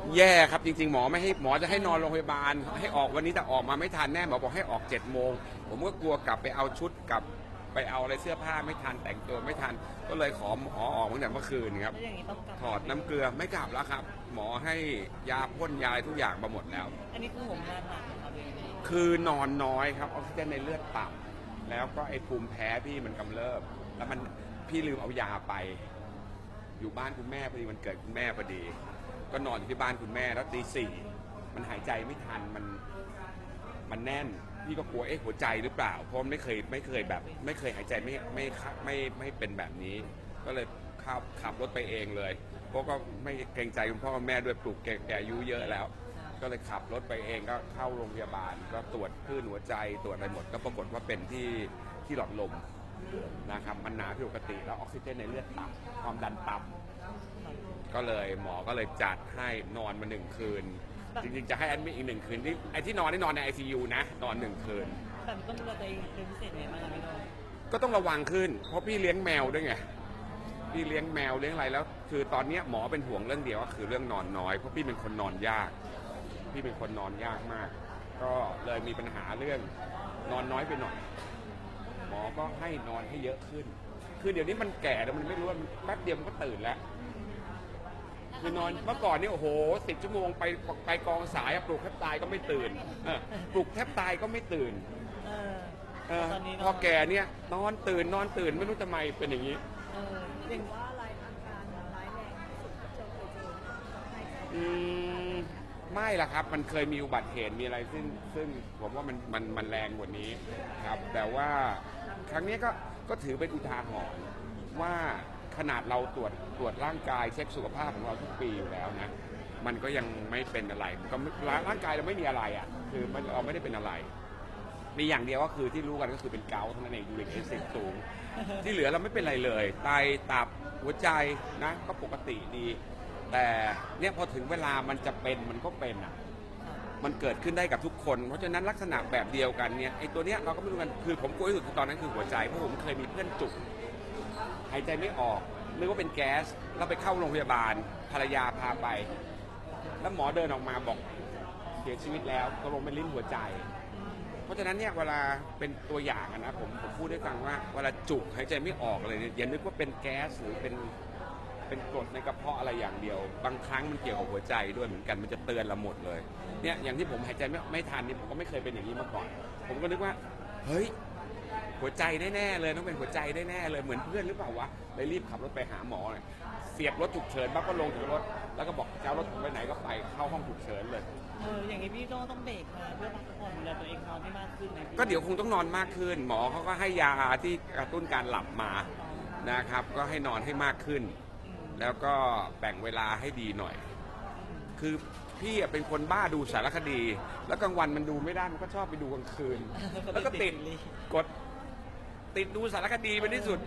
แย่ครับจริงๆหมอไม่ให้หมอจะให้นอนโรงพยาบาลให้ออกวันนี้แต่ออกมาไม่ทันแน่หมอบอกให้ออก7 โมงผมก็กลัวกลับไปเอาชุดกลับไปเอาอะไรเสื้อผ้าไม่ทันแต่งตัวไม่ทันก็เลยขอหมอออกตั้งแต่เมื่อคืนครับแล้วอย่างนี้ต้องกลับถอดน้ำเกลือไม่กลับแล้วครับหมอให้ยาพ่นยาทุกอย่างมาหมดแล้วอันนี้คือผมงานหนักครับพี่คือนอนน้อยครับออกซิเจนในเลือดต่ำแล้วก็ไอ้ภูมิแพ้พี่มันกำเริบแล้วมันพี่ลืมเอายาไปอยู่บ้านคุณแม่พอดีมันเกิดคุณแม่พอดีก็นอนอยู่ที่บ้านคุณแม่แล้วตี 4มันหายใจไม่ทันมันแน่นพี่ก็กลัวหัวใจหรือเปล่าเพราะไม่เคยแบบไม่เคยหายใจไม่เป็นแบบนี้ก็เลยขับรถไปเองเลยเพราะก็ไม่เกรงใจคุณพ่อคุณแม่ด้วยปลูกแกอายุเยอะแล้วก็เลยขับรถไปเองก็เข้าโรงพยาบาลก็ตรวจคลื่นหัวใจตรวจอะไรหมดก็ปรากฏว่าเป็นที่หลอดลมนะครับมันหนาผิดปกติแล้วออกซิเจนในเลือดต่ำความดันต่ำก็เลยหมอก็เลยจัดให้นอนมา1 คืนจริงๆจะให้แอดมิทอีก1 คืนที่ไอ้ที่นอนนี่นอนใน ICU นะนอน1 คืนแต่ต้องดูแลตัวเองเป็นพิเศษไงบ้างครับพี่โน้ก็ต้องระวังขึ้นเพราะพี่เลี้ยงแมวด้วยไงพี่เลี้ยงแมวเลี้ยงอะไรแล้วคือตอนนี้หมอเป็นห่วงเรื่องเดียวก็คือเรื่องนอนน้อยเพราะพี่เป็นคนนอนยากพี่เป็นคนนอนยากมากก็เลยมีปัญหาเรื่องนอนน้อยไปหน่อยหมอก็ให้นอนให้เยอะขึ้นคือเดี๋ยวนี้มันแก่แล้วมันไม่รู้ว่าแป๊บเดียวมันก็ตื่นแล้วคือนอนเมื่อก่อนนี่โอ้โห10 ชั่วโมงไปกองสายปลุกแทบตายก็ไม่ตื่นปลุกแทบตายก็ไม่ตื่นพอแก่เนี่ยนอนตื่นไม่รู้ทำไมเป็นอย่างนี้เห็นว่าอาการร้ายแรงที่สุดที่เราเคยเจอไม่ล่ะครับมันเคยมีอุบัติเหตุมีอะไรซึ่งผมว่ามันแรงกว่านี้ครับแต่ว่าครั้งนี้ก็ถือเป็นอุทาหรณ์ว่าขนาดเราตรวจร่างกายเช็คสุขภาพของเราทุกปีอยู่แล้วนะมันก็ยังไม่เป็นอะไรก็ร่างกายเราไม่มีอะไรอ่ะคือเราไม่ได้เป็นอะไรมีอย่างเดียวก็คือที่รู้กันก็คือเป็นเกาต์เท่านั้นเองยูริกแอซิดสูงที่เหลือเราไม่เป็นไรเลยไตตับหัวใจนะก็ปกติดีแต่เนี่ยพอถึงเวลามันจะเป็นมันก็เป็นอ่ะมันเกิดขึ้นได้กับทุกคนเพราะฉะนั้นลักษณะแบบเดียวกันเนี่ยไอ้ตัวเนี้ยเราก็ไม่รู้กันคือผมกลัวที่สุดตอนนั้นคือหัวใจเพราะผมเคยมีเพื่อนจุกหายใจไม่ออกนึกว่าเป็นแก๊สแล้วไปเข้าโรงพยาบาลภรรยาพาไปแล้วหมอเดินออกมาบอกเสียชีวิตแล้วตกลงเป็นลิ้นหัวใจเพราะฉะนั้นเนี่ยเวลาเป็นตัวอย่างนะผมพูดให้ฟังว่าเวลาจุกหายใจไม่ออกอะไรเนี่ยอย่านึกว่าเป็นแก๊สหรือเป็นกรดในกระเพาะอะไรอย่างเดียวบางครั้งมันเกี่ยวกับหัวใจด้วยเหมือนกันมันจะเตือนเราหมดเลยเนี่ยอย่างที่ผมหายใจไม่ทันนี่ผมก็ไม่เคยเป็นอย่างนี้มาก่อนผมก็นึกว่าเฮ้ยหัวใจแน่ๆเลยต้องเป็นหัวใจแน่ๆเลยเหมือนเพื่อนหรือเปล่าวะเลยรีบขับรถไปหาหมอเลยเสียบรถฉุกเฉินปั๊บก็ลงจากรถแล้วก็บอกจะเอารถไปไหนก็ไปเข้าห้องฉุกเฉินเลยอย่างนี้พี่ต้องเบรกมาเพื่อพักผ่อนดูแลตัวเองนอนให้มากขึ้นไหมก็เดี๋ยวคงต้องนอนมากขึ้นหมอเขาก็ให้ยาที่กระตุ้นการหลับมานะครับก็ให้นอนให้มากขึ้นแล้วก็แบ่งเวลาให้ดีหน่อยคือพี่เป็นคนบ้าดูสารคดีแล้วกลางวันมันดูไม่ได้มันก็ชอบไปดูกลางคืนแล้วก็ติดดูสารคดีเป็นที่สุด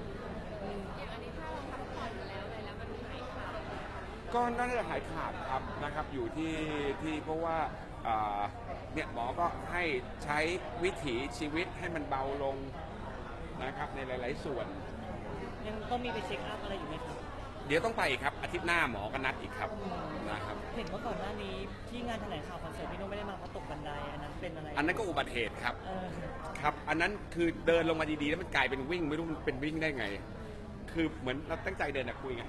ก็น่าจะหายขาดครับนะครับอยู่ที่เพราะว่าเนี่ยหมอก็ให้ใช้วิถีชีวิตให้มันเบาลงนะครับในหลายๆส่วนยังต้องมีไปเช็คอัพอะไรอยู่ไหมครับเดี๋ยวต้องไปอีกครับอาทิตย์หน้าหมอก็นัดอีกครับนะครับเห็นว่าก่อนหน้านี้ที่งานแถลงข่าวคอนเสิร์ตพี่โน้ไม่ได้มาเพราะตกบันไดอันนั้นเป็นอะไรอันนั้นก็อุบัติเหตุครับครับอันนั้นคือเดินลงมาดีๆแล้วมันกลายเป็นวิ่งไม่รู้มันเป็นวิ่งได้ไงคือเหมือนเราตั้งใจเดินคุยไง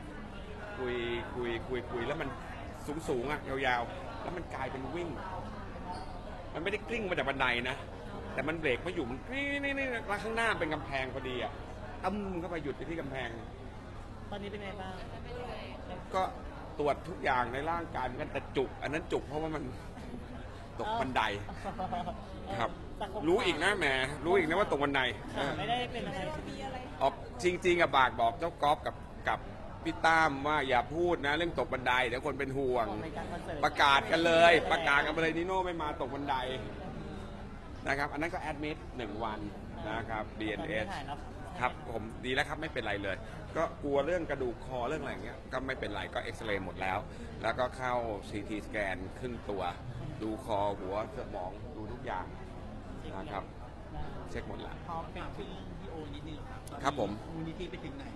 คุยแล้วมันสูงอ่ะยาวๆแล้วมันกลายเป็นวิ่งมันไม่ได้กลิ้งมาจากบันไดนะแต่มันเบรกไม่อยู่มันนี่แล้วข้างหน้าเป็นกำแพงพอดีอ่ะตั้มเข้าไปหยุดที่กำแพงตอนนี้เป็นไงบ้างก็ตรวจทุกอย่างในร่างกายมันแต่จุกอันนั้นจุกเพราะว่ามันตกบันไดครับรู้อีกนะแหมรู้อีกนะว่าตกบันไดไม่ได้เป็นอะไรออกจริงๆบากบอกเจ้าก๊อฟกับพี่ตั้มว่าอย่าพูดนะเรื่องตกบันไดเดี๋ยวคนเป็นห่วงประกาศกันเลยนิโน่ไม่มาตกบันไดนะครับอันนั้นก็แอดมิด1 วันนะครับ BNS ครับผมดีแล้วครับไม่เป็นไรเลยก็กลัวเรื่องกระดูกคอเรื่องอะไรเงี้ยก็ไม่เป็นไรก็เอ็กซเรย์หมดแล้วแล้วก็เข้า CT สแกนครึ่งตัวดูคอหัวสมองดูทุกอย่างนะครับเช็คหมดแล้วพอเป็นพี่โอนิดนึงครับผมมูลนิธิไปถึงไหนแล้ว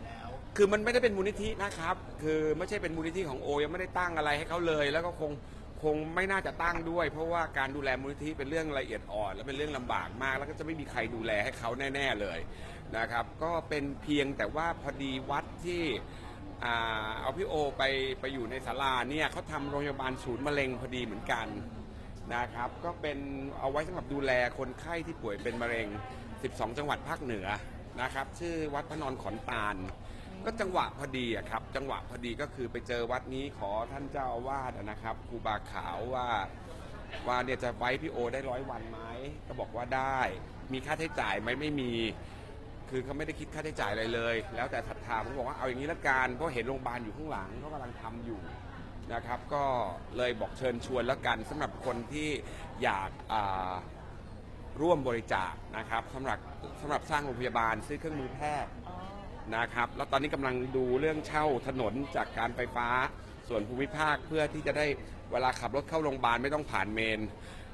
คือมันไม่ได้เป็นมูลนิธินะครับคือไม่ใช่เป็นมูลนิธิของโอยังไม่ได้ตั้งอะไรให้เขาเลยแล้วก็คงไม่น่าจะตั้งด้วยเพราะว่าการดูแลมูลนิธิเป็นเรื่องละเอียดอ่อนและเป็นเรื่องลำบากมากแล้วก็จะไม่มีใครดูแลให้เขาแน่ๆเลยนะครับก็เป็นเพียงแต่ว่าพอดีวัดที่เอาพี่โอไปอยู่ในศาลาเนี่ยเขาทำโรงพยาบาลศูนย์มะเร็งพอดีเหมือนกันนะครับก็เป็นเอาไว้สำหรับดูแลคนไข้ที่ป่วยเป็นมะเร็ง12จังหวัดภาคเหนือนะครับชื่อวัดพระนอนขอนตาลก็จังหวะพอดีครับจังหวะพอดีก็คือไปเจอวัดนี้ขอท่านเจ้าอาวาสนะครับครูบาขาวว่าเนี่ยจะไว้พี่โอได้100 วันไหมก็บอกว่าได้มีค่าใช้จ่ายไหมไม่มีคือเขาไม่ได้คิดค่าใช้จ่ายอะไรเลยแล้วแต่ศรัทธาผมบอกว่าเอาอย่างนี้ละกันเพราะเห็นโรงพยาบาลอยู่ข้างหลังเขากำลังทำอยู่นะครับก็เลยบอกเชิญชวนแล้วกันสำหรับคนที่อยากร่วมบริจาคนะครับสำหรับสร้างโรงพยาบาลซื้อเครื่องมือแพทย์นะครับแล้วตอนนี้กำลังดูเรื่องเช่าถนนจากการไฟฟ้าส่วนภูมิภาคเพื่อที่จะได้เวลาขับรถเข้าโรงพยาบาลไม่ต้องผ่านเมน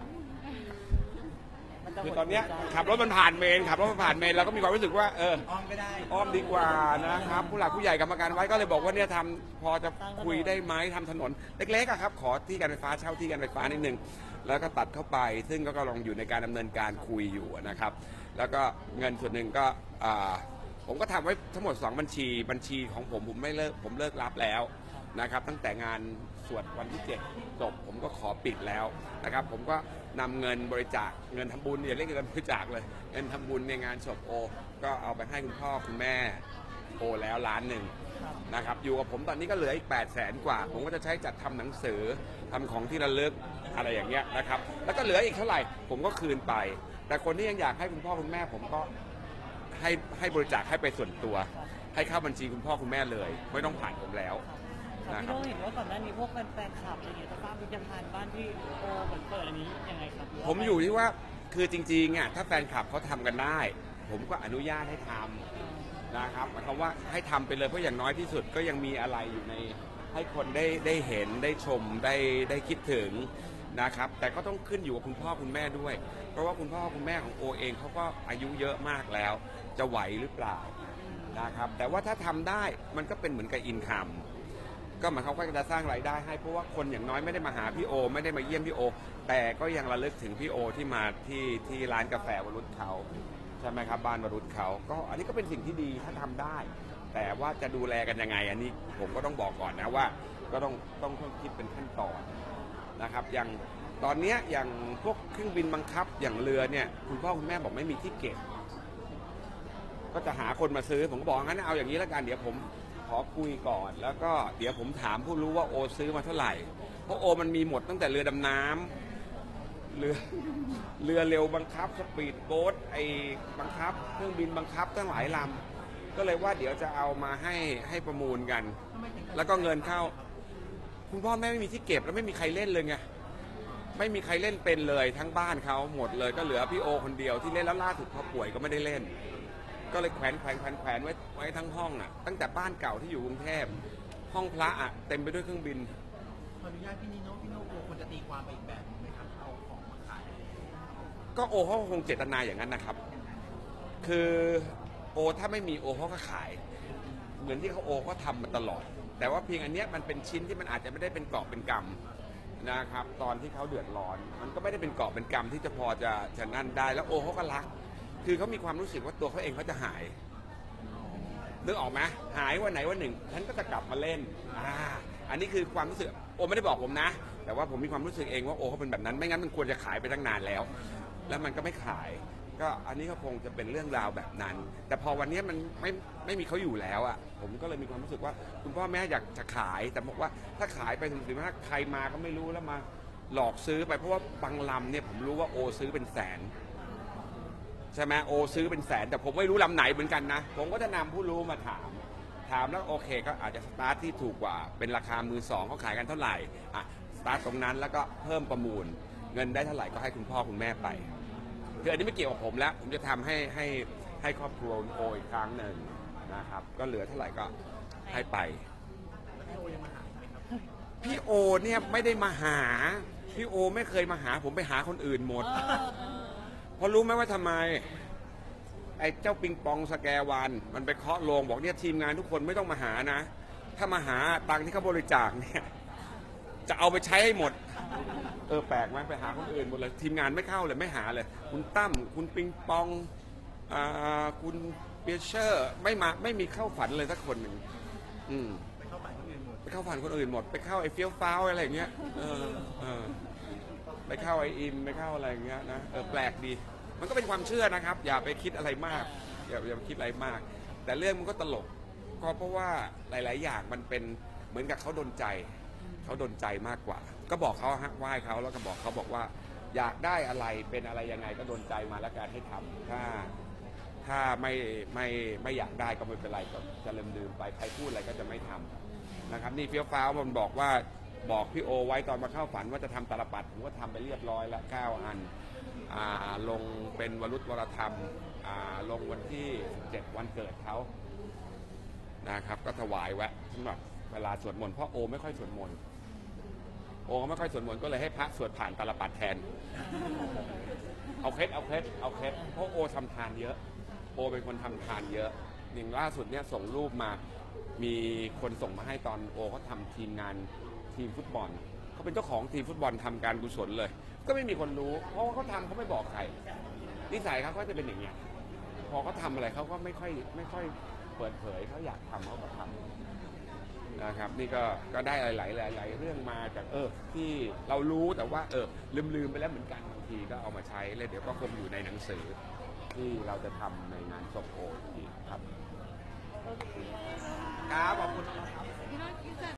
คือตอนนี้ขับรถมันผ่านเมนเราก็มีความรู้สึกว่าอ้อมก็ได้อ้อมดีกว่านะครับผู้หลักผู้ใหญ่กรรมการไว้ก็เลยบอกว่าเนี่ยทำพอจะคุยได้ไหมทำถนนเล็กๆครับขอที่การไฟฟ้าเช่าที่การไฟฟ้านิดนึงแล้วก็ตัดเข้าไปซึ่งก็กำลังอยู่ในการดำเนินการคุยอยู่นะครับแล้วก็เงินส่วนหนึ่งก็ผมก็ทำไว้ทั้งหมด2บัญชีของผมเลิกรับแล้วนะครับตั้งแต่งานสวดวันที่7จบผมก็ขอปิดแล้วนะครับผมก็นำเงินบริจาคเงินทำบุญอย่าเรียกเงินบริจาคเลยเงินทำบุญในงานศพโอก็เอาไปให้คุณพ่อคุณแม่โอแล้ว1 ล้านนะครับอยู่กับผมตอนนี้ก็เหลืออีก800,000 กว่าผมก็จะใช้จัดทำหนังสือทำของที่ระลึกอะไรอย่างเงี้ยนะครับแล้วก็เหลืออีกเท่าไหร่ผมก็คืนไปแต่คนที่ยังอยากให้คุณพ่อคุณแม่ผมก็ให้บริจาคให้ไปส่วนตัวให้เข้าบัญชีคุณพ่อคุณแม่เลยไม่ต้องผ่านผมแล้วพี่โน้เห็นว่าก่อนหน้านี้พวกแฟนคลับอะไรเงี้ยจะสร้างพิพิธภัณฑ์บ้านที่โอเหมือนเปิดอันนี้ยังไงครับผมอยู่ที่ว่าคือจริงๆถ้าแฟนคลับเขาทำกันได้ผมก็อนุญาตให้ทำนะครับหมายความว่าให้ทำไปเลยเพราะอย่างน้อยที่สุดก็ยังมีอะไรอยู่ในให้คนได้เห็นได้ชมได้คิดถึงนะครับแต่ก็ต้องขึ้นอยู่กับคุณพ่อคุณแม่ด้วยเพราะว่าคุณพ่อคุณแม่ของโอเองเขาก็อายุเยอะมากแล้วจะไหวหรือเปล่านะครับแต่ว่าถ้าทำได้มันก็เป็นเหมือนกับอินคัมก็หมายความว่าจะสร้างรายได้ให้เพราะว่าคนอย่างน้อยไม่ได้มาหาพี่โอไม่ได้มาเยี่ยมพี่โอแต่ก็ยังระลึกถึงพี่โอที่มาที่ร้านกาแฟวรุษเขาใช่ไหมครับบ้านวรุษเขาก็อันนี้ก็เป็นสิ่งที่ดีถ้าทำได้แต่ว่าจะดูแลกันยังไงอันนี้ผมก็ต้องบอกก่อนนะว่าก็ต้องคิดเป็นขั้นตอนนะครับอย่างตอนนี้อย่างพวกเครื่องบินบังคับอย่างเรือเนี่ยคุณพ่อคุณแม่บอกไม่มีที่เก็บก็จะหาคนมาซื้อผมก็บอกงั้นเอาอย่างนี้แล้วกันเดี๋ยวผมขอคุยก่อนแล้วก็เดี๋ยวผมถามผู้รู้ว่าโอซื้อมาเท่าไหร่เพราะโอมันมีหมดตั้งแต่เรือดำน้ำเรือเร็วบังคับสปีดโบ๊ทไอ้บังคับเครื่องบินบังคับตั้งหลายลำก็เลยว่าเดี๋ยวจะเอามาให้ประมูลกันแล้วก็เงินเข้าคุณพ่อแม่ไม่มีที่เก็บแล้วไม่มีใครเล่นเลยไงไม่มีใครเล่นเป็นเลยทั้งบ้านเขาหมดเลยก็เหลือพี่โอคนเดียวที่เล่นแล้วล่าสุดพอป่วยก็ไม่ได้เล่นก็เลยแขวนไว้ทั้งห้องตั้งแต่บ้านเก่าที่อยู่กรุงเทพห้องพระเต็มไปด้วยเครื่องบินขออนุญาตพี่โน้โอควรจะตีความไปอีกแบบไหมครับเอาของมาขายก็โอเขาคงเจตนาอย่างนั้นนะครับคือโอถ้าไม่มีโอเขาก็ขายเหมือนที่เขาโอก็ทำมาตลอดแต่ว่าเพียงอันนี้มันเป็นชิ้นที่มันอาจจะไม่ได้เป็นกอบเป็นกำนะครับตอนที่เขาเดือดร้อนมันก็ไม่ได้เป็นกอบเป็นกำที่จะพอจะนั่นได้แล้วโอเขาก็รักคือเขามีความรู้สึกว่าตัวเขาเองเขาจะหายนึกออกไหมหายวันไหนวันหนึ่งฉันก็จะกลับมาเล่นอันนี้คือความรู้สึกโอไม่ได้บอกผมนะแต่ว่าผมมีความรู้สึกเองว่าโอเขาเป็นแบบนั้นไม่งั้นมันควรจะขายไปตั้งนานแล้วแล้วมันก็ไม่ขายก็อันนี้ก็คงจะเป็นเรื่องราวแบบนั้นแต่พอวันนี้มันไม่มีเขาอยู่แล้วผมก็เลยมีความรู้สึกว่าคุณพ่อแม่อยากจะขายแต่บอกว่าถ้าขายไปถึงถ้าใครมาก็ไม่รู้แล้วมาหลอกซื้อไปเพราะว่าบางลำเนี่ยผมรู้ว่าโอซื้อเป็นแสนใช่ไหมโอซื้อเป็นแสนแต่ผมไม่รู้ลำไหนเหมือนกันนะผมก็จะนำผู้รู้มาถามแล้วโอเคก็อาจจะสตาร์ทที่ถูกกว่าเป็นราคามือสองเขาขายกันเท่าไหร่สตาร์ทตรงนั้นแล้วก็เพิ่มประมูลเงินได้เท่าไหร่ก็ให้คุณพ่อคุณแม่ไปคืออันนี้ไม่เกี่ยวกับผมแล้วผมจะทำให้ครอบครัวโออีกครั้งหนึ่งนะครับก็เหลือเท่าไหร่ก็ให้ไปพี่โอเนี่ยไม่ได้มาหาพี่โอไม่เคยมาหาผมไปหาคนอื่นหมดเพราะรู้ไหมว่าทำไมไอ้เจ้าปิงปองสแกวานมันไปเคาะโลงบอกเนี่ยทีมงานทุกคนไม่ต้องมาหานะ ถ้ามาหาตังค์ที่เขาบริจาคเนี่ยจะเอาไปใช้ให้หมดแปลกไหมไปหาคนอื่นหมดเลยทีมงานไม่เข้าเลยไม่หาเลยคุณตั้มคุณปิงปองคุณเปียเชอร์ไม่มีเข้าฝันเลยสักคนหนึ่งไปเข้าฝันคนอื่นหมดไปเข้าฝันคนอื่นหมดไปเข้าไอ้เฟี้ยวฟ้าวอะไรอย่างเงี้ยไปเข้าไอ้อินไปเข้าอะไรอย่างเงี้ยนะแปลกดีมันก็เป็นความเชื่อนะครับอย่าไปคิดอะไรมากอย่าไปคิดอะไรมากแต่เรื่องมันก็ตลกก็เพราะว่าหลายๆอย่างมันเป็นเหมือนกับเขาโดนใจมากกว่าก็บอกเขาไหว้เขาแล้วก็บอกเขาบอกว่าอยากได้อะไรเป็นอะไรยังไงก็โดนใจมาแล้วกันให้ทำถ้าไม่อยากได้ก็ไม่เป็นไรก็จะลืมไปใครพูดอะไรก็จะไม่ทำนะครับนี่เฟี้ยวฟ้าวมันบอกว่าบอกพี่โอไว้ตอนมาเข้าฝันว่าจะทำตาลปัดผมก็ทำไปเรียบร้อยแล้ว9 อันลงเป็นวรุษวรธรรมลงวันที่17วันเกิดเขานะครับก็ถวายไว้สำหรับเวลาสวดมนต์เพราะโอไม่ค่อยสวดมนต์โอไม่ค่อยสวดมนต์ก็เลยให้พระสวดผ่านตาลปัดแทนเอาเคล็ดเพราะโอทำทานเยอะโอเป็นคนทำทานเยอะอย่างล่าสุดเนี่ยส่งรูปมามีคนส่งมาให้ตอนโอเขาทำทีมงานทีมฟุตบอลเขาเป็นเจ้าของทีมฟุตบอลทำการกุศลเลยก็ไม่มีคนรู้เพราะว่าเขาทำเขาไม่บอกใครนิสัยเขาก็จะเป็นอย่างเงี้ยพอเขาทำอะไรเขาก็ไม่ค่อยเปิดเผยเขาอยากทำเขาก็ทำนะครับนี่ก็ได้หลายเรื่องมาจากที่เรารู้แต่ว่าลืมไปแล้วเหมือนกันบางทีก็เอามาใช้แล้วเดี๋ยวก็คงอยู่ในหนังสือที่เราจะทำในงานศพโอทีครับครับขอบคุณครับ